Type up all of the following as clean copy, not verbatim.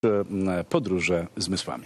podróże zmysłami.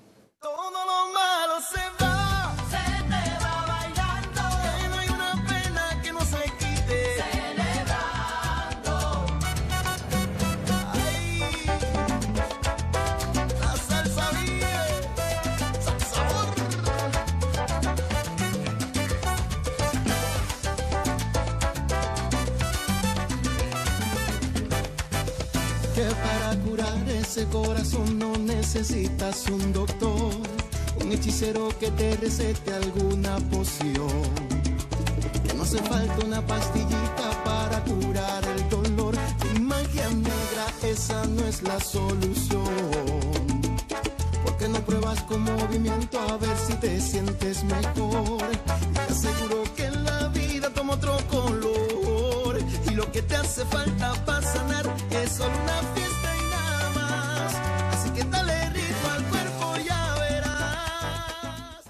Que para curar ese corazón no necesitas un doctor, un hechicero que te recete alguna poción. Que no hace falta una pastillita para curar el dolor. Tu magia negra, esa no es la solución. ¿Por qué no pruebas con movimiento a ver si te sientes mejor? Te aseguro que en la vida toma otro color. Y lo que te hace falta para sanar es solo una fiesta y nada más. Así que dale ritmo al cuerpo, ya verás.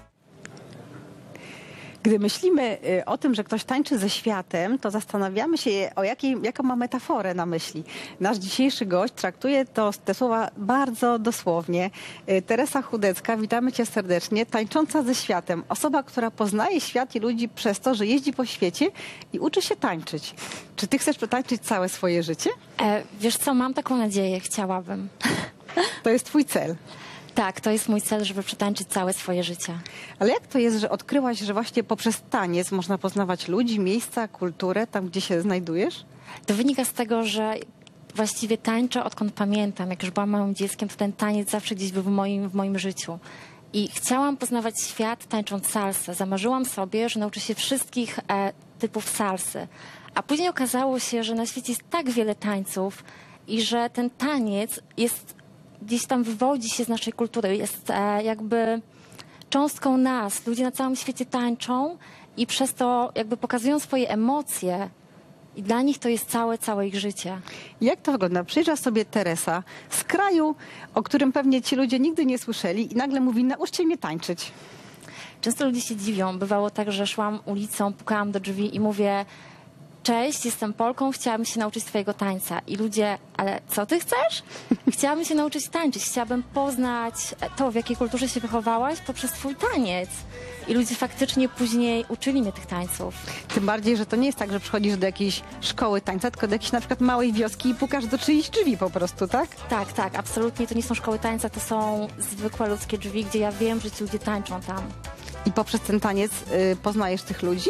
Gdy myślimy o tym, że ktoś tańczy ze światem, to zastanawiamy się, jaką ma metaforę na myśli. Nasz dzisiejszy gość traktuje te słowa bardzo dosłownie. Teresa Chudecka, witamy cię serdecznie. Tańcząca ze światem. Osoba, która poznaje świat i ludzi przez to, że jeździ po świecie i uczy się tańczyć. Czy ty chcesz przetańczyć całe swoje życie? Wiesz co, mam taką nadzieję, chciałabym. To jest twój cel. Tak, to jest mój cel, żeby przetańczyć całe swoje życie. Ale jak to jest, że odkryłaś, że właśnie poprzez taniec można poznawać ludzi, miejsca, kulturę, tam gdzie się znajdujesz? To wynika z tego, że właściwie tańczę odkąd pamiętam. Jak już byłam małym dzieckiem, to ten taniec zawsze gdzieś był w moim życiu. I chciałam poznawać świat tańcząc salsę. Zamarzyłam sobie, że nauczę się wszystkich typów salsy. A później okazało się, że na świecie jest tak wiele tańców i że ten taniec jest gdzieś tam wywodzi się z naszej kultury, jest jakby cząstką nas. Ludzie na całym świecie tańczą i przez to jakby pokazują swoje emocje i dla nich to jest całe ich życie. Jak to wygląda? Przyjeżdża sobie Teresa z kraju, o którym pewnie ci ludzie nigdy nie słyszeli i nagle mówi, nauczcie mnie tańczyć. Często ludzie się dziwią. Bywało tak, że szłam ulicą, pukałam do drzwi i mówię: cześć, jestem Polką, chciałabym się nauczyć twojego tańca. I ludzie, ale co ty chcesz? Chciałabym się nauczyć tańczyć, chciałabym poznać to, w jakiej kulturze się wychowałaś poprzez twój taniec. I ludzie faktycznie później uczyli mnie tych tańców. Tym bardziej, że to nie jest tak, że przychodzisz do jakiejś szkoły tańca, tylko do jakiejś na przykład małej wioski i pukasz do czyichś drzwi po prostu, tak? Tak, absolutnie. To nie są szkoły tańca, to są zwykłe ludzkie drzwi, gdzie ja wiem, że ci ludzie tańczą tam. I poprzez ten taniec poznajesz tych ludzi?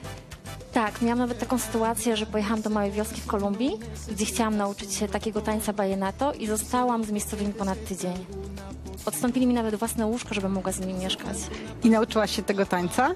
Tak, miałam nawet taką sytuację, że pojechałam do małej wioski w Kolumbii, gdzie chciałam nauczyć się takiego tańca vallenato i zostałam z miejscowymi ponad tydzień. Odstąpili mi nawet własne łóżko, żebym mogła z nimi mieszkać. I nauczyłaś się tego tańca?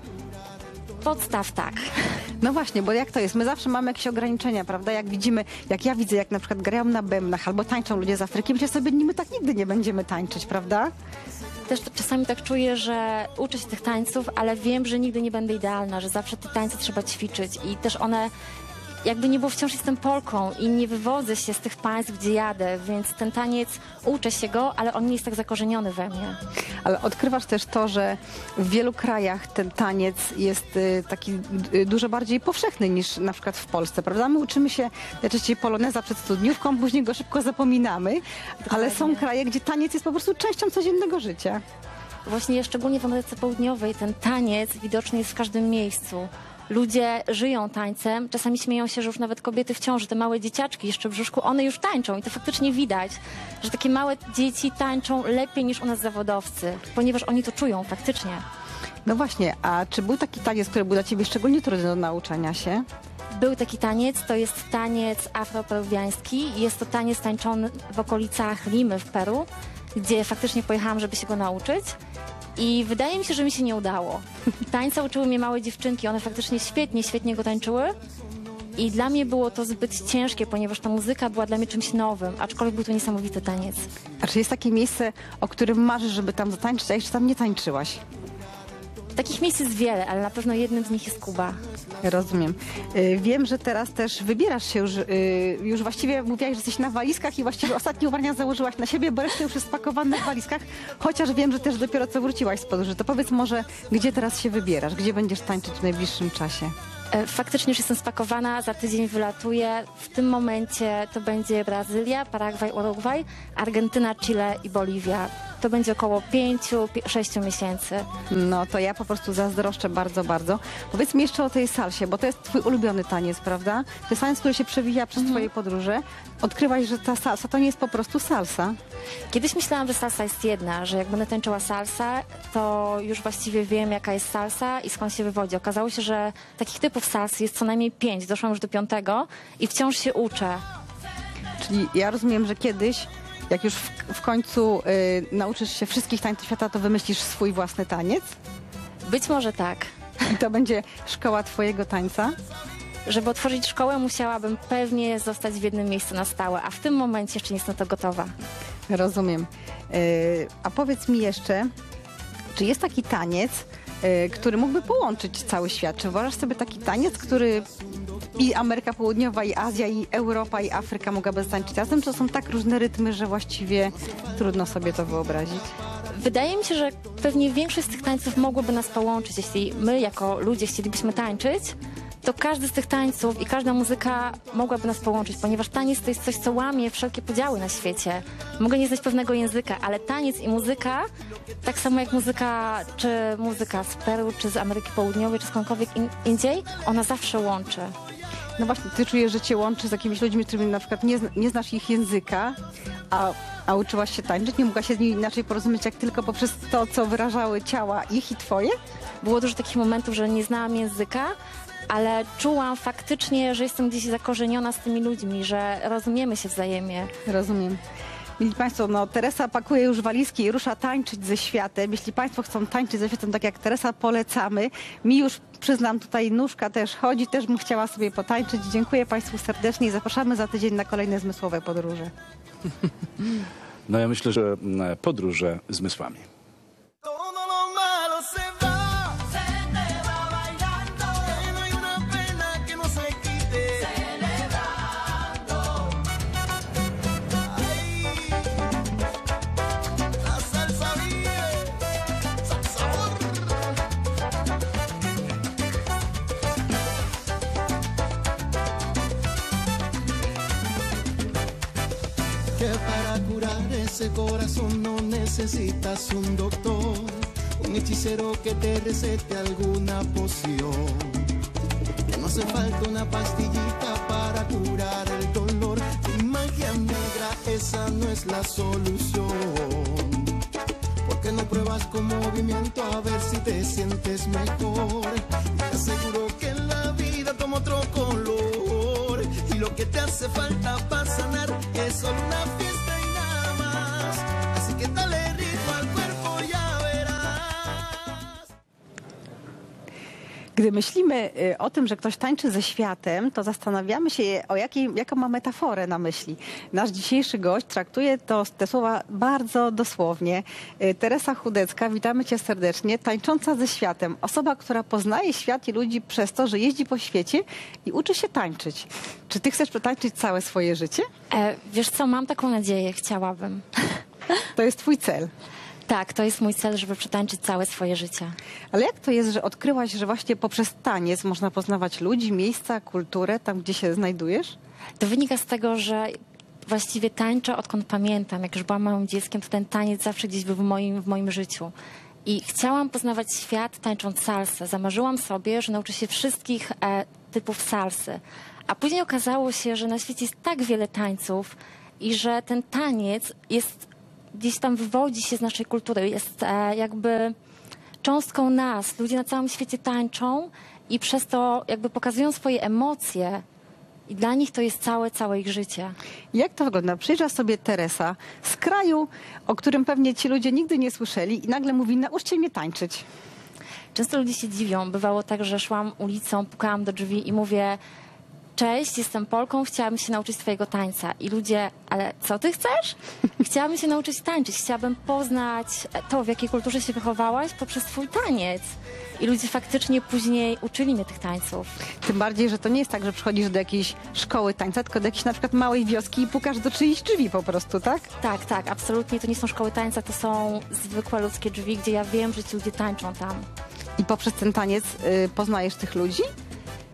Podstaw tak. No właśnie, bo jak to jest? My zawsze mamy jakieś ograniczenia, prawda? Jak ja widzę, jak na przykład grają na bębnach albo tańczą ludzie z Afryki, myślę sobie, my tak nigdy nie będziemy tańczyć, prawda? Też czasami tak czuję, że uczę się tych tańców, ale wiem, że nigdy nie będę idealna, że zawsze te tańce trzeba ćwiczyć i też one, jakby nie było, wciąż jestem Polką i nie wywodzę się z tych państw, gdzie jadę, więc ten taniec, uczę się go, ale on nie jest tak zakorzeniony we mnie. Ale odkrywasz też to, że w wielu krajach ten taniec jest taki dużo bardziej powszechny niż na przykład w Polsce, prawda? My uczymy się najczęściej poloneza przed studniówką, później go szybko zapominamy, ale są kraje, gdzie taniec jest po prostu częścią codziennego życia. Właśnie szczególnie w Ameryce Południowej ten taniec widoczny jest w każdym miejscu. Ludzie żyją tańcem, czasami śmieją się, że już nawet kobiety w ciąży, te małe dzieciaczki jeszcze w brzuszku, one już tańczą i to faktycznie widać, że takie małe dzieci tańczą lepiej niż u nas zawodowcy, ponieważ oni to czują faktycznie. No właśnie, a czy był taki taniec, który był dla ciebie szczególnie trudny do nauczenia się? Był taki taniec, to jest taniec afroperuwiański, jest to taniec tańczony w okolicach Limy w Peru, gdzie faktycznie pojechałam, żeby się go nauczyć. I wydaje mi się, że mi się nie udało. Tańca uczyły mnie małe dziewczynki, one faktycznie świetnie go tańczyły. I dla mnie było to zbyt ciężkie, ponieważ ta muzyka była dla mnie czymś nowym, aczkolwiek był to niesamowity taniec. A czy jest takie miejsce, o którym marzysz, żeby tam zatańczyć, a jeszcze tam nie tańczyłaś? Takich miejsc jest wiele, ale na pewno jednym z nich jest Kuba. Rozumiem. Wiem, że teraz też wybierasz się już właściwie mówiłaś, że jesteś na walizkach i właściwie ostatnie ubrania założyłaś na siebie, bo reszta już jest spakowana w walizkach, chociaż wiem, że też dopiero co wróciłaś z podróży. To powiedz może, gdzie teraz się wybierasz? Gdzie będziesz tańczyć w najbliższym czasie? Faktycznie już jestem spakowana, za tydzień wylatuję. W tym momencie to będzie Brazylia, Paragwaj, Urugwaj, Argentyna, Chile i Boliwia. To będzie około 5-6 miesięcy. No to ja po prostu zazdroszczę bardzo, bardzo. Powiedz mi jeszcze o tej salsie, bo to jest twój ulubiony taniec, prawda? To jest taniec, który się przewija przez twoje podróże. Odkryłaś, że ta salsa to nie jest po prostu salsa. Kiedyś myślałam, że salsa jest jedna, że jak będę tańczyła salsa, to już właściwie wiem, jaka jest salsa i skąd się wywodzi. Okazało się, że takich typów salsy jest co najmniej 5. Doszłam już do 5 i wciąż się uczę. Czyli ja rozumiem, że kiedyś, jak już w końcu nauczysz się wszystkich tańców świata, to wymyślisz swój własny taniec? Być może tak. I to będzie szkoła twojego tańca? Żeby otworzyć szkołę, musiałabym pewnie zostać w jednym miejscu na stałe, a w tym momencie jeszcze nie jestem na to gotowa. Rozumiem. A powiedz mi jeszcze, czy jest taki taniec, który mógłby połączyć cały świat? Czy wyobrażasz sobie taki taniec, który i Ameryka Południowa, i Azja, i Europa, i Afryka mogłaby tańczyć razem? Czy to są tak różne rytmy, że właściwie trudno sobie to wyobrazić? Wydaje mi się, że pewnie większość z tych tańców mogłoby nas połączyć. Jeśli my jako ludzie chcielibyśmy tańczyć, to każdy z tych tańców i każda muzyka mogłaby nas połączyć, ponieważ taniec to jest coś, co łamie wszelkie podziały na świecie. Mogę nie znać pewnego języka, ale taniec i muzyka, tak samo jak muzyka z Peru, czy z Ameryki Południowej, czy skądkolwiek indziej, ona zawsze łączy. No właśnie, ty czujesz, że cię łączy z jakimiś ludźmi, z którymi na przykład nie znasz ich języka, a uczyłaś się tańczyć? Nie mogłaś się z nimi inaczej porozumieć, jak tylko poprzez to, co wyrażały ciała ich i twoje? Było dużo takich momentów, że nie znałam języka, ale czułam faktycznie, że jestem gdzieś zakorzeniona z tymi ludźmi, że rozumiemy się wzajemnie. Rozumiem. Mili Państwo, no Teresa pakuje już walizki i rusza tańczyć ze światem. Jeśli Państwo chcą tańczyć ze światem tak jak Teresa, polecamy. Mi już, przyznam, tutaj nóżka też chodzi, też bym chciała sobie potańczyć. Dziękuję Państwu serdecznie i zapraszamy za tydzień na kolejne zmysłowe podróże. No ja myślę, że podróże zmysłami. Que para curar ese corazón no necesitas un doctor, un hechicero que te recete alguna poción. Que no hace falta una pastillita para curar el dolor. Tu magia negra, esa no es la solución. ¿Por qué no pruebas con movimiento a ver si te sientes mejor? Te aseguro que en la vida toma otro color. Y lo que te hace falta para sanar es solo una fiesta y nada más. Así que dale ritmo al cuerpo, ya verás. Gdy myślimy o tym, że ktoś tańczy ze światem, to zastanawiamy się, jaką ma metaforę na myśli. Nasz dzisiejszy gość traktuje te słowa bardzo dosłownie. Teresa Chudecka, witamy Cię serdecznie. Tańcząca ze światem. Osoba, która poznaje świat i ludzi przez to, że jeździ po świecie i uczy się tańczyć. Czy Ty chcesz przetańczyć całe swoje życie? Wiesz co, mam taką nadzieję, chciałabym. To jest Twój cel. Tak, to jest mój cel, żeby przetańczyć całe swoje życie. Ale jak to jest, że odkryłaś, że właśnie poprzez taniec można poznawać ludzi, miejsca, kulturę, tam gdzie się znajdujesz? To wynika z tego, że właściwie tańczę odkąd pamiętam. Jak już byłam małym dzieckiem, to ten taniec zawsze gdzieś był w moim życiu. I chciałam poznawać świat tańcząc salsę. Zamarzyłam sobie, że nauczę się wszystkich typów salsy. A później okazało się, że na świecie jest tak wiele tańców i że ten taniec jest gdzieś tam wywodzi się z naszej kultury. Jest jakby cząstką nas. Ludzie na całym świecie tańczą i przez to jakby pokazują swoje emocje. I dla nich to jest całe ich życie. Jak to wygląda? Przyjeżdża sobie Teresa z kraju, o którym pewnie ci ludzie nigdy nie słyszeli i nagle mówi, nauczcie mnie tańczyć. Często ludzie się dziwią. Bywało tak, że szłam ulicą, pukałam do drzwi i mówię: cześć, jestem Polką, chciałabym się nauczyć twojego tańca. I ludzie: ale co ty chcesz? Chciałabym się nauczyć tańczyć. Chciałabym poznać to, w jakiej kulturze się wychowałaś poprzez twój taniec. I ludzie faktycznie później uczyli mnie tych tańców. Tym bardziej, że to nie jest tak, że przychodzisz do jakiejś szkoły tańca, tylko do jakiejś na przykład małej wioski i pukasz do czyichś drzwi po prostu, tak? Tak, absolutnie. To nie są szkoły tańca, to są zwykłe ludzkie drzwi, gdzie ja wiem, że ci ludzie tańczą tam. I poprzez ten taniec poznajesz tych ludzi?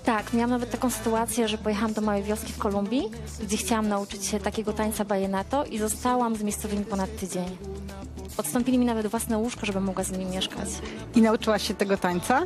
Tak, miałam nawet taką sytuację, że pojechałam do małej wioski w Kolumbii, gdzie chciałam nauczyć się takiego tańca bajenato i zostałam z miejscowymi ponad tydzień. Odstąpili mi nawet własne łóżko, żebym mogła z nimi mieszkać. I nauczyłaś się tego tańca?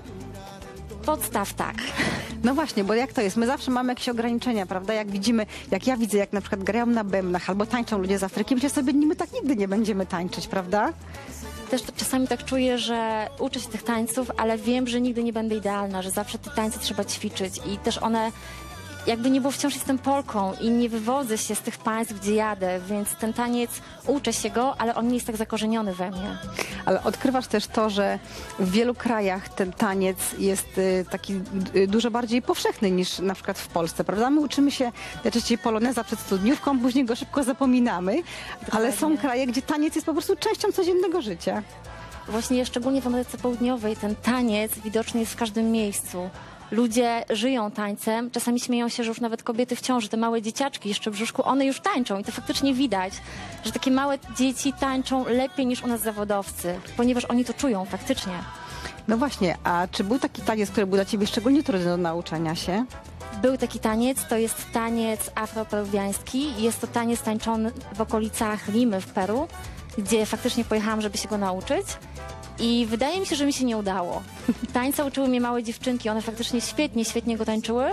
Podstaw tak. No właśnie, bo jak to jest? My zawsze mamy jakieś ograniczenia, prawda? Jak widzimy, jak ja widzę, jak na przykład grają na bębnach albo tańczą ludzie z Afryki, myślę sobie, my tak nigdy nie będziemy tańczyć, prawda? Też czasami tak czuję, że uczę się tych tańców, ale wiem, że nigdy nie będę idealna, że zawsze te tańce trzeba ćwiczyć i też one, jakby nie było, wciąż jestem Polką i nie wywodzę się z tych państw, gdzie jadę, więc ten taniec, uczę się go, ale on nie jest tak zakorzeniony we mnie. Ale odkrywasz też to, że w wielu krajach ten taniec jest taki dużo bardziej powszechny niż na przykład w Polsce, prawda? My uczymy się najczęściej poloneza przed studniówką, później go szybko zapominamy, ale są kraje, gdzie taniec jest po prostu częścią codziennego życia. Właśnie szczególnie w Ameryce Południowej ten taniec widoczny jest w każdym miejscu. Ludzie żyją tańcem, czasami śmieją się, że już nawet kobiety w ciąży, te małe dzieciaczki jeszcze w brzuszku, one już tańczą i to faktycznie widać, że takie małe dzieci tańczą lepiej niż u nas zawodowcy, ponieważ oni to czują faktycznie. No właśnie, a czy był taki taniec, który był dla ciebie szczególnie trudny do nauczenia się? Był taki taniec, to jest taniec afroperuwiański, jest to taniec tańczony w okolicach Limy w Peru, gdzie faktycznie pojechałam, żeby się go nauczyć. I wydaje mi się, że mi się nie udało. Tańca uczyły mnie małe dziewczynki, one faktycznie świetnie go tańczyły.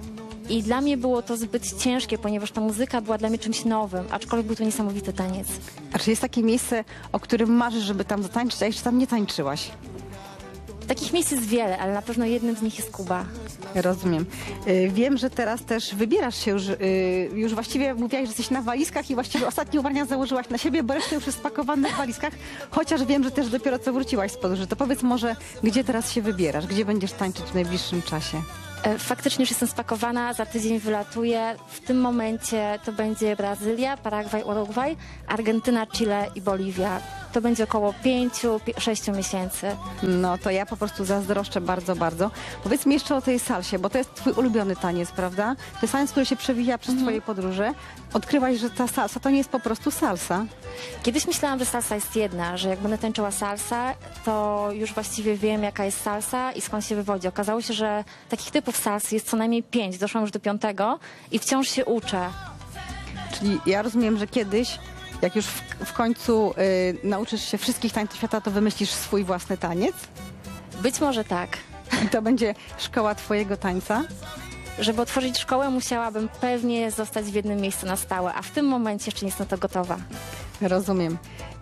I dla mnie było to zbyt ciężkie, ponieważ ta muzyka była dla mnie czymś nowym, aczkolwiek był to niesamowity taniec. A czy jest takie miejsce, o którym marzysz, żeby tam zatańczyć, a jeszcze tam nie tańczyłaś? Takich miejsc jest wiele, ale na pewno jednym z nich jest Kuba. Rozumiem. Wiem, że teraz też wybierasz się już właściwie mówiłaś, że jesteś na walizkach i właściwie ostatnie ubrania założyłaś na siebie, bo reszta już jest spakowana w walizkach, chociaż wiem, że też dopiero co wróciłaś z podróży. To powiedz może, gdzie teraz się wybierasz? Gdzie będziesz tańczyć w najbliższym czasie? Faktycznie już jestem spakowana, za tydzień wylatuję. W tym momencie to będzie Brazylia, Paragwaj, Urugwaj, Argentyna, Chile i Boliwia. To będzie około 5-6 miesięcy. No to ja po prostu zazdroszczę bardzo, bardzo. Powiedz mi jeszcze o tej salsie, bo to jest twój ulubiony taniec, prawda? To jest taniec, który się przewija przez twoje podróże. Odkryłaś, że ta salsa to nie jest po prostu salsa. Kiedyś myślałam, że salsa jest jedna, że jak będę tańczyła salsa, to już właściwie wiem, jaka jest salsa i skąd się wywodzi. Okazało się, że takich typów salsy jest co najmniej 5. Doszłam już do 5 i wciąż się uczę. Czyli ja rozumiem, że kiedyś, jak już w końcu nauczysz się wszystkich tańców świata, to wymyślisz swój własny taniec? Być może tak. I to będzie szkoła twojego tańca? Żeby otworzyć szkołę, musiałabym pewnie zostać w jednym miejscu na stałe, a w tym momencie jeszcze nie jestem na to gotowa. Rozumiem.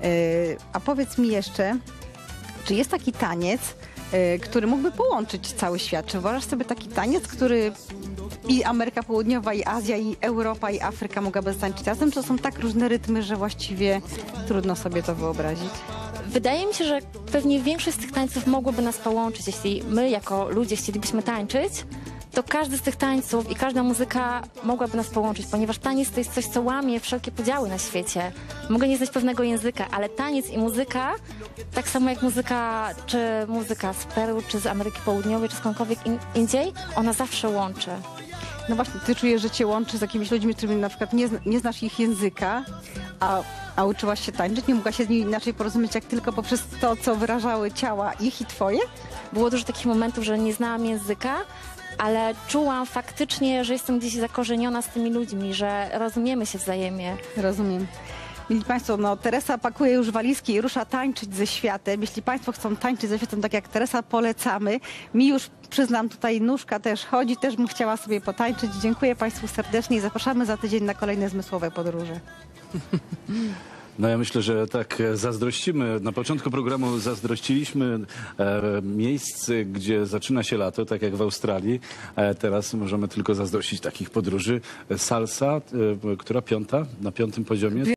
A powiedz mi jeszcze, czy jest taki taniec, który mógłby połączyć cały świat? Czy uważasz sobie taki taniec, który i Ameryka Południowa, i Azja, i Europa, i Afryka mogłaby tańczyć razem? Czy to są tak różne rytmy, że właściwie trudno sobie to wyobrazić? Wydaje mi się, że pewnie większość z tych tańców mogłoby nas połączyć. Jeśli my jako ludzie chcielibyśmy tańczyć, to każdy z tych tańców i każda muzyka mogłaby nas połączyć, ponieważ taniec to jest coś, co łamie wszelkie podziały na świecie. Mogę nie znać pewnego języka, ale taniec i muzyka, tak samo jak muzyka z Peru, czy z Ameryki Południowej, czy skądkolwiek indziej, ona zawsze łączy. No właśnie, ty czujesz, że cię łączy z jakimiś ludźmi, którymi na przykład nie znasz ich języka, a uczyłaś się tańczyć? Nie mogłaś się z nimi inaczej porozumieć, jak tylko poprzez to, co wyrażały ciała ich i twoje? Było dużo takich momentów, że nie znałam języka, ale czułam faktycznie, że jestem gdzieś zakorzeniona z tymi ludźmi, że rozumiemy się wzajemnie. Rozumiem. Mili Państwo, no Teresa pakuje już walizki i rusza tańczyć ze światem. Jeśli Państwo chcą tańczyć ze światem tak jak Teresa, polecamy. Mi już, przyznam, tutaj nóżka też chodzi, też bym chciała sobie potańczyć. Dziękuję Państwu serdecznie i zapraszamy za tydzień na kolejne zmysłowe podróże. No ja myślę, że tak zazdrościmy. Na początku programu zazdrościliśmy miejsc, gdzie zaczyna się lato, tak jak w Australii. Teraz możemy tylko zazdrościć takich podróży. Salsa, która 5. na 5. poziomie.